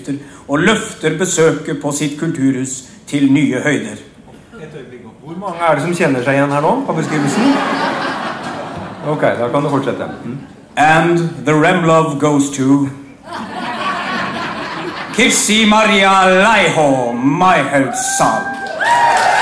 bedrifter og løfter besøket på sitt kulturhus til nye høyder. Et øyeblikk. Hvor mange det som kjenner seg igjen her nå på beskrivelsen? Ok, da kan du fortsette. And the Remlove goes to Kirsi Maria Laiho Maihaugsal.